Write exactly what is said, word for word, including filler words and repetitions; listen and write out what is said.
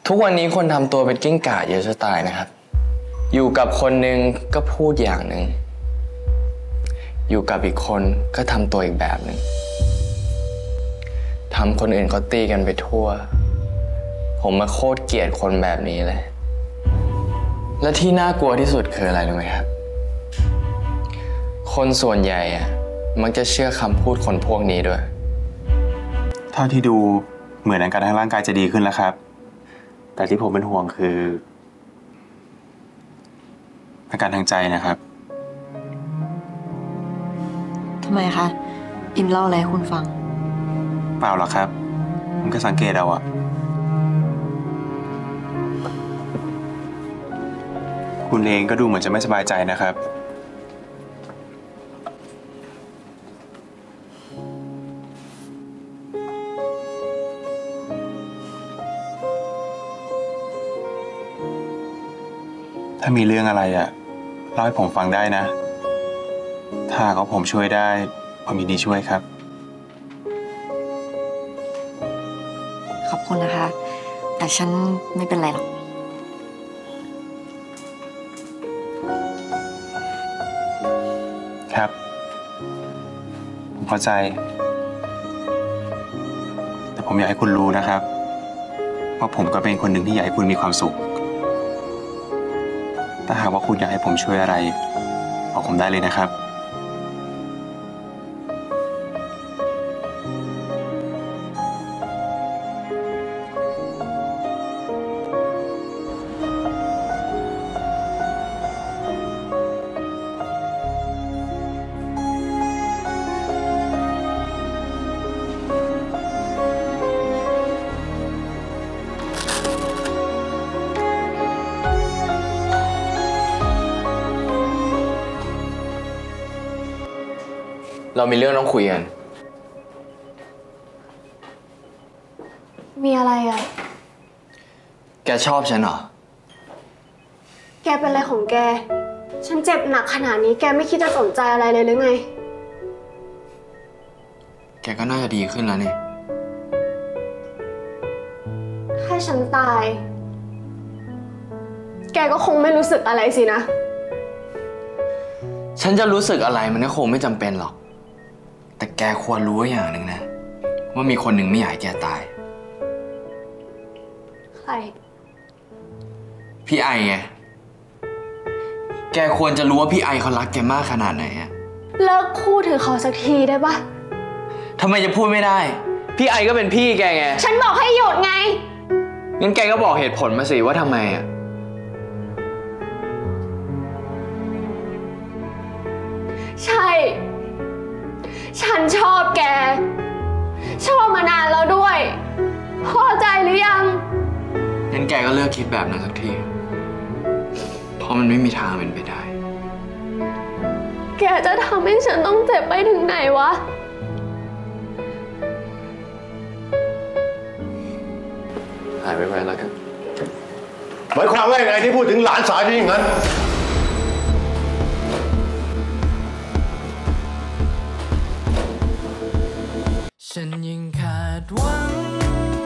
ทุกวันนี้คนทำตัวเป็นกิ้งก่าเยอะจะตายนะครับอยู่กับคนหนึ่งก็พูดอย่างหนึ่งอยู่กับอีกคนก็ทำตัวอีกแบบหนึ่งทำคนอื่นเขาตีกันไปทั่วผมมาโคตรเกลียดคนแบบนี้เลยและที่น่ากลัวที่สุดคืออะไรรู้ไหมครับคนส่วนใหญ่อะมักจะเชื่อคำพูดคนพวกนี้ด้วยเท่าที่ดูเหมือนอาการทางร่างกายจะดีขึ้นแล้วครับแต่ที่ผมเป็นห่วงคืออาการทางใจนะครับทำไมคะอินเล่าอะไรให้คุณฟังเปล่าหรอกครับผมก็สังเกตเอาอะคุณเองก็ดูเหมือนจะไม่สบายใจนะครับถ้ามีเรื่องอะไรอะเล่าให้ผมฟังได้นะถ้าเขาผมช่วยได้ผมยินดีช่วยครับขอบคุณนะคะแต่ฉันไม่เป็นไรหรอกครับผมเข้าใจแต่ผมอยากให้คุณรู้นะครับว่าผมก็เป็นคนหนึ่งที่อยากให้คุณมีความสุขถ้าหากว่าคุณอยากให้ผมช่วยอะไรบอกผมได้เลยนะครับเรามีเรื่องต้องคุยกันมีอะไรอ่ะแกชอบฉันเหรอแกเป็นอะไรของแกฉันเจ็บหนักขนาดนี้แกไม่คิดจะสนใจอะไรเลยหรือไงแกก็น่าจะดีขึ้นแล้วนี่ถ้าฉันตายแกก็คงไม่รู้สึกอะไรสินะฉันจะรู้สึกอะไรมันก็คงไม่จำเป็นหรอกแต่แกควรรู้อย่างหนึ่งนะว่ามีคนหนึ่งไม่อยากให้แกตายใครพี่ไอไงแกควรจะรู้ว่าพี่ไอเขารักแกมากขนาดไหนอะเลิกพูดถึงเขาสักทีได้ปะทำไมจะพูดไม่ได้พี่ไอก็เป็นพี่แกไงฉันบอกให้หยุดไงงั้นแกก็บอกเหตุผลมาสิว่าทำไมอะใช่ฉันชอบแกชอบมานานแล้วด้วยพอใจหรือยังงั้นแกก็เลิกคิดแบบนั้นสักทีเพราะมันไม่มีทางเป็นไปได้แกจะทำให้ฉันต้องเจ็บไปถึงไหนวะหายไปไปแล้วกันหมายความว่าอย่างไรที่พูดถึงหลานสาวฉันอย่างนั้นฉันยังขาดหวัง